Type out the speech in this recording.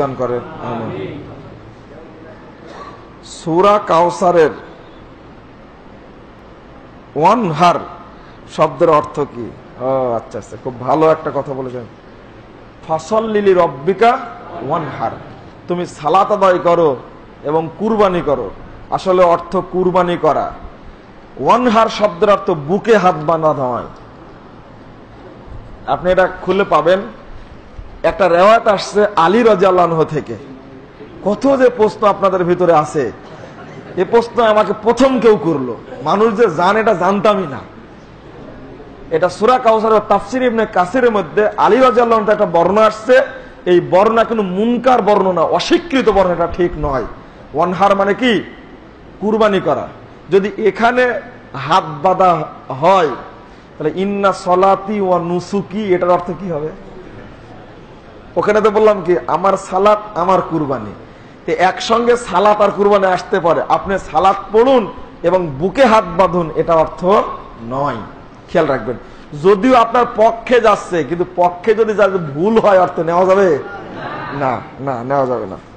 দান করেন, আমিন। সূরা কাউসারের ওয়ানহার শব্দের অর্থ কি? আচ্ছা আচ্ছা, খুব ভালো একটা কথা বলেছেন। ফাসল্লি লিরাব্বিকা ওয়ানহার, তুমি সালাত আদায় করো এবং কুরবানি করো। আসলে অর্থ কুরবানি করা। ওয়ানহার শব্দের অর্থ বুকে হাত বাঁধা হয়। আপনি এটা খুলে পাবেন। একটা রেওয়ায়াত আসছে আলী রাদিয়াল্লাহু আনহু থেকে। কত যে প্রশ্ন আপনাদের ভিতরে আছে, এই প্রশ্ন আমাকে প্রথম কেউ করলো। মানুষ যে জানে এটা জানতামই না। এটা সূরা কাউসারের তাফসীর ইবনে কাসিরের মধ্যে আলী রাদিয়াল্লাহু আনহু একটা বর্ণনা আসছে। এই বর্ণনা কিন্তু মুনকার বর্ণনা, অস্বীকৃত বর্ণনা, এটা ঠিক নয়। ওয়ানহার মানে কি? কুরবানি করা। যদি এখানে হাত বাঁধা হয় তাহলে ইন্না সলাতি ওয়া নুসুকি, এটার অর্থ কি হবে? ওখানে তো বললাম কি আমার সালাত আমার কুরবানি, একসঙ্গে সালাত আর কুরবানি আসতে পারে। আপনি সালাত পড়ুন এবং বুকে হাত বাঁধুন, এটা অর্থ নয়। খেয়াল রাখবেন। যদিও আপনার পক্ষে যাচ্ছে, কিন্তু পক্ষে যদি ভুল হয় অর্থ নেওয়া যাবে না, না নেওয়া যাবে না।